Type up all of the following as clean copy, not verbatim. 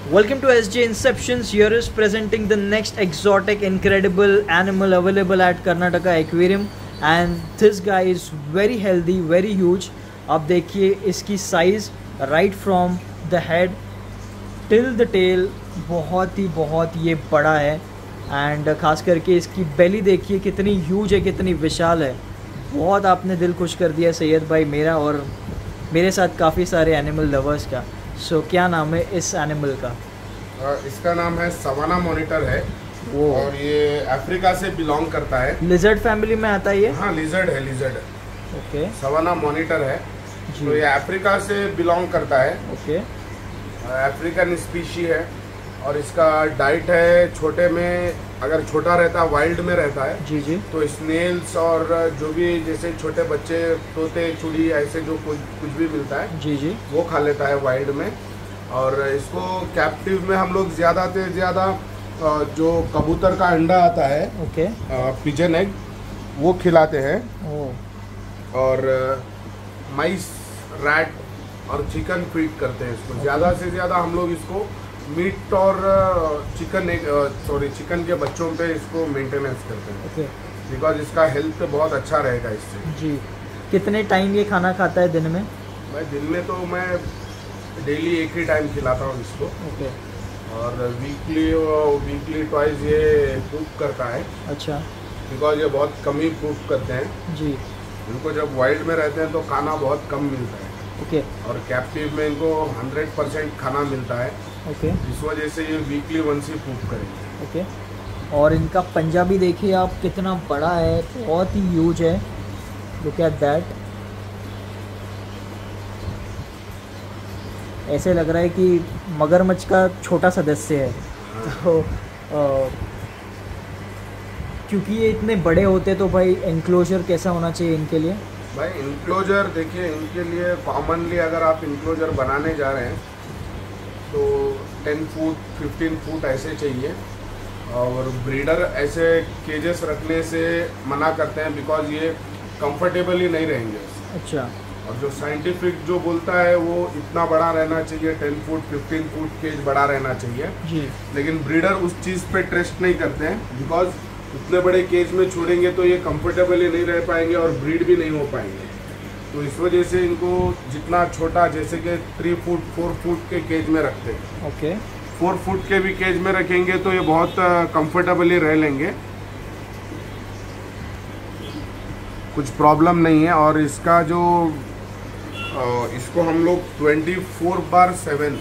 Welcome to SJ Inceptions. Here is presenting the next exotic, incredible animal available at Karnataka Aquarium, and this guy is very healthy, very huge. आप देखिए इसकी size right from the head till the tail बहुत ये बड़ा है, and ख़ास करके इसकी बेली देखिए कितनी ह्यूज है, कितनी विशाल है। बहुत आपने दिल खुश कर दिया सैयद भाई मेरा और मेरे साथ काफ़ी सारे एनिमल लवर्स का। सो क्या नाम है इस एनिमल का? इसका नाम है सवाना मॉनिटर है वो, और ये अफ्रीका से बिलोंग करता है। लिजर्ड फैमिली में आता है ये? हाँ, लिजर्ड है, लिजर्ड। ओके। सवाना मॉनिटर है तो ये अफ्रीका से बिलोंग करता है। ओके। अफ्रीकन स्पीशी है और इसका डाइट है, छोटे में अगर छोटा रहता है वाइल्ड में रहता है जी तो स्नेल्स और जो भी जैसे छोटे बच्चे तोते चुड़ी ऐसे जो कुछ भी मिलता है जी वो खा लेता है वाइल्ड में। और इसको कैप्टिव में हम लोग ज़्यादा से ज़्यादा जो कबूतर का अंडा आता है, ओके, पिजन एग, वो खिलाते हैं। और माइस, रैट और चिकन फीड करते हैं इसको। ज़्यादा से ज़्यादा हम लोग इसको मीट और चिकन के बच्चों पे इसको मेंटेनेंस करते हैं। ओके। बिकॉज इसका हेल्थ बहुत अच्छा रहेगा इससे। जी। कितने टाइम ये खाना खाता है दिन में? दिन में तो मैं डेली एक ही टाइम खिलाता हूँ इसको। ओके। और वीकली ट्वाइस ये पूप करता है। अच्छा। बिकॉज ये बहुत कम ही पूप करते हैं जी। इनको जब वाइल्ड में रहते हैं तो खाना बहुत कम मिलता है। ओके। और कैप्टिव में इनको 100% खाना मिलता है। ओके। इस वजह से ये वीकली वंस ही पूप करेंगे। ओके। और इनका पंजा भी देखिए आप कितना बड़ा है, बहुत ही ह्यूज है। Look at that. ऐसे लग रहा है कि मगरमच्छ का छोटा सदस्य है। तो क्योंकि ये इतने बड़े होते तो भाई एनक्लोजर कैसा होना चाहिए इनके लिए? भाई इंक्लोजर देखिए, इनके लिए कॉमनली अगर आप इंक्लोजर बनाने जा रहे हैं तो 10 फुट 15 फुट ऐसे चाहिए। और ब्रीडर ऐसे केजेस रखने से मना करते हैं बिकॉज ये कंफर्टेबली नहीं रहेंगे। अच्छा। और जो साइंटिफिक जो बोलता है वो इतना बड़ा रहना चाहिए, 10 फुट 15 फुट केज बड़ा रहना चाहिए जी। लेकिन ब्रीडर उस चीज़ पे ट्रस्ट नहीं करते हैं बिकॉज उतने बड़े केज में छोड़ेंगे तो ये कंफर्टेबली नहीं रह पाएंगे और ब्रीड भी नहीं हो पाएंगे। तो इस वजह से इनको जितना छोटा, जैसे कि 3 फुट 4 फुट के केज में रखते हैं। ओके। 4 फुट के भी केज में रखेंगे तो ये बहुत कंफर्टेबली रह लेंगे, कुछ प्रॉब्लम नहीं है। और इसका जो इसको हम लोग 24/7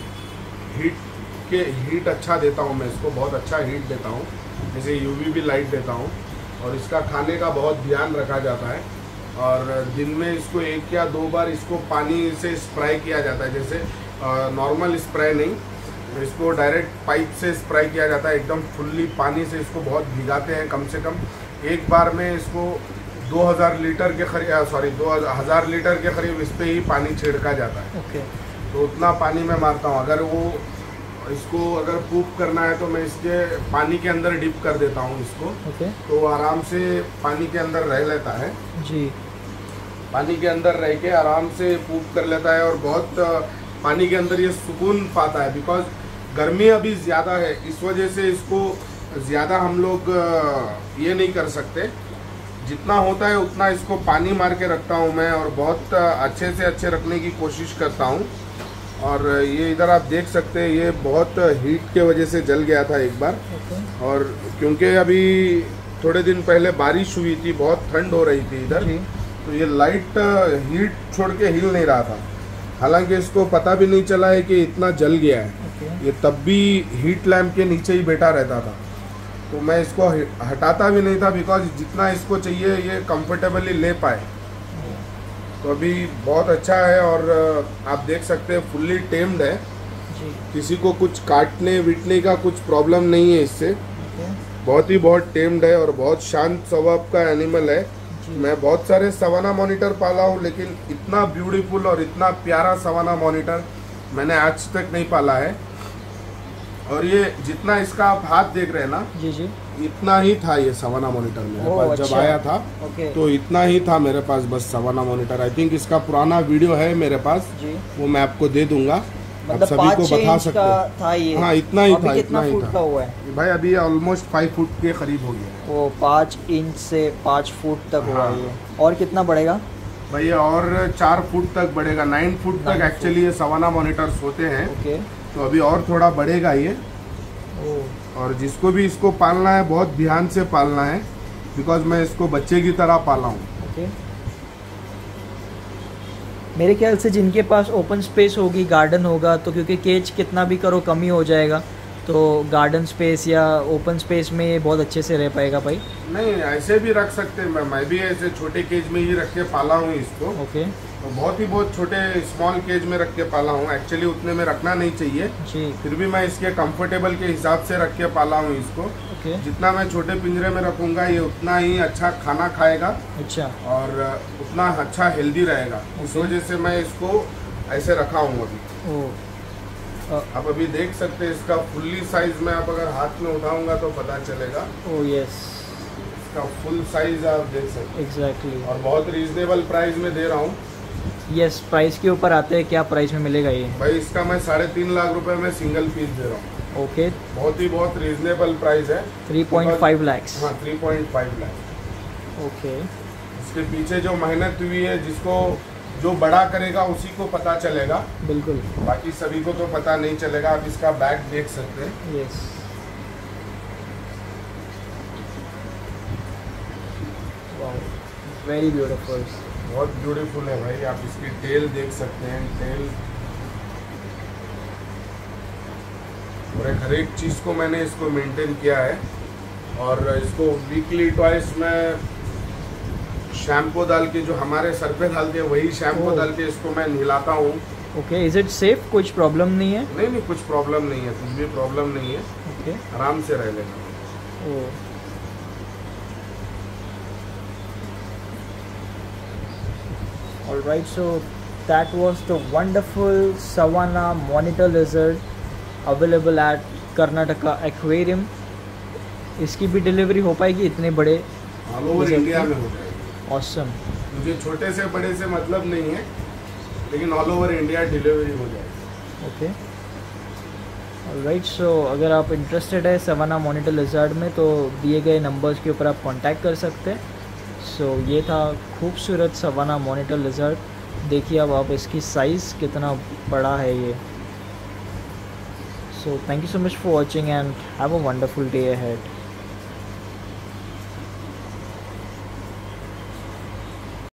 हीट अच्छा देता हूँ मैं इसको, बहुत अच्छा हीट देता हूँ, जैसे UVB लाइट देता हूँ। और इसका खाने का बहुत ध्यान रखा जाता है। और दिन में इसको 1 या 2 बार इसको पानी से स्प्रे किया जाता है, जैसे नॉर्मल स्प्रे नहीं, इसको डायरेक्ट पाइप से स्प्रे किया जाता है। एकदम फुल्ली पानी से इसको बहुत भिगाते हैं, कम से कम एक बार में इसको 2000 लीटर के करीब 2000 लीटर के करीब इस पर ही पानी छिड़का जाता है। ओके। तो उतना पानी मैं मारता हूँ। अगर वो इसको अगर पूप करना है तो मैं इसके पानी के अंदर डिप कर देता हूँ इसको। ओके। तो आराम से पानी के अंदर रह लेता है जी। पानी के अंदर रह के आराम से पूप कर लेता है और बहुत पानी के अंदर ये सुकून पाता है। बिकॉज गर्मी अभी ज़्यादा है, इस वजह से इसको ज़्यादा हम लोग ये नहीं कर सकते। जितना होता है उतना इसको पानी मार के रखता हूँ मैं और बहुत अच्छे से अच्छे रखने की कोशिश करता हूँ। और ये इधर आप देख सकते हैं, ये बहुत हीट के वजह से जल गया था एक बार। और क्योंकि अभी थोड़े दिन पहले बारिश हुई थी, बहुत ठंड हो रही थी इधर, तो ये लाइट हीट छोड़ के हिल नहीं रहा था। हालांकि इसको पता भी नहीं चला है कि इतना जल गया है। ये तब भी हीट लैम्प के नीचे ही बैठा रहता था, तो मैं इसको हटाता भी नहीं था बिकॉज जितना इसको चाहिए ये कंफर्टेबली ले पाए। तो अभी बहुत अच्छा है और आप देख सकते हैं फुल्ली टेम्ड है जी। किसी को कुछ काटने विटने का कुछ प्रॉब्लम नहीं है इससे। बहुत टेम्ड है और बहुत शांत स्वभाव का एनिमल है। मैं बहुत सारे सवाना मॉनिटर पाला हूँ लेकिन इतना ब्यूटीफुल और इतना प्यारा सवाना मॉनिटर मैंने आज तक नहीं पाला है। और ये जितना इसका आप हाथ देख रहे हैं ना जी इतना ही था ये सवाना मॉनिटर मेरे पास। जब आया था तो इतना ही था मेरे पास बस सवाना मॉनिटर। आई थिंक इसका पुराना वीडियो है मेरे पास, वो मैं आपको दे दूंगा। मतलब सभी को 5-6 बता इंच सकते का हैं। था ये। हाँ इतना ही अभी था, कितना इतना ही फुट था का हुआ है भाई, अभी ऑलमोस्ट 5 फुट के करीब हो गया है। वो 5 इंच से 5 फुट तक हुआ हाँ। है ये। और कितना बढ़ेगा? भाई ये और 4 फुट तक बढ़ेगा, 9 फुट 9 तक एक्चुअली ये सवाना मॉनिटर्स होते हैं। ओके। तो अभी और थोड़ा बढ़ेगा ये। ओह और जिसको भी इसको पालना है बहुत ध्यान से पालना है, बिकॉज मैं इसको बच्चे की तरह पाला हूँ। ओके। मेरे ख्याल से जिनके पास ओपन स्पेस होगी, गार्डन होगा, तो क्योंकि केज कितना भी करो कम ही हो जाएगा, तो गार्डन स्पेस या ओपन स्पेस में ये बहुत अच्छे से रह पाएगा भाई। नहीं ऐसे भी रख सकते हैं, मैं भी ऐसे छोटे केज में ही रख के पाला हूँ इसको। ओके तो बहुत छोटे स्मॉल केज में रख के पाला हूँ, एक्चुअली उतने में रखना नहीं चाहिए, जी। फिर भी मैं इसके कंफर्टेबल के हिसाब से रख के पाला हूँ इसको। ओके। जितना मैं छोटे पिंजरे में रखूंगा ये उतना ही अच्छा खाना खाएगा अच्छा। और उतना अच्छा हेल्दी रहेगा, इस वजह से मैं इसको ऐसे रखा हूँ अभी। ओह आप अभी देख सकते हैं इसका फुल्ली साइज में, आप अगर हाथ में उठाऊंगा तो पता चलेगा। ओह यस, इसका फुल साइज आप देख सकते एग्जैक्टली। हैं और बहुत रीजनेबल प्राइस में दे रहा हूँ। यस, प्राइस के ऊपर आते हैं, क्या प्राइस में मिलेगा ये? भाई इसका मैं 3.5 लाख रुपए में सिंगल पीस दे रहा हूँ। ओके। बहुत रीजनेबल प्राइस है। 3.5 lakhs। हाँ 3.5 लाख। ओके। इसके पीछे जो मेहनत हुई है, जिसको जो बड़ा करेगा उसी को पता चलेगा, बिल्कुल। बाकी सभी को तो पता नहीं चलेगा। आप इसका बैग देख सकते हैं। यस। Very beautiful. बहुत ब्यूटीफुल है भाई, आप इसकी टेल देख सकते हैं। टेल और हर एक चीज़ को मैंने इसको मेंटेन किया है। और इसको वीकली ट्वाइस में शैम्पू डाल के, जो हमारे सर पे डालते हैं वही शैम्पू डाल के इसको मैं नहलाता हूँ। ओके। Is it safe? कुछ प्रॉब्लम नहीं है? नहीं कुछ प्रॉब्लम नहीं है, कुछ भी प्रॉब्लम नहीं है। ओके। आराम से रह लेना। ओह all right, so that was the wonderful Savannah monitor lizard available at Karnataka Aquarium. इसकी भी डिलीवरी हो पाएगी इतने बड़े? ऑल ओवर इंडिया में हो जाएगी। ऑसम। मुझे छोटे से बड़े से मतलब नहीं है, लेकिन ऑल ओवर इंडिया डिलीवरी हो जाएगी। Okay alright. सो अगर आप इंटरेस्टेड है सवाना मॉनिटर लिजर्ड में, तो दिए गए नंबर्स के ऊपर आप कांटेक्ट कर सकते हैं। सो ये था खूबसूरत सवाना मॉनिटर लिजर्ड। देखिए अब आप इसकी साइज़ कितना बड़ा है ये। So thank you so much for watching and have a wonderful day ahead.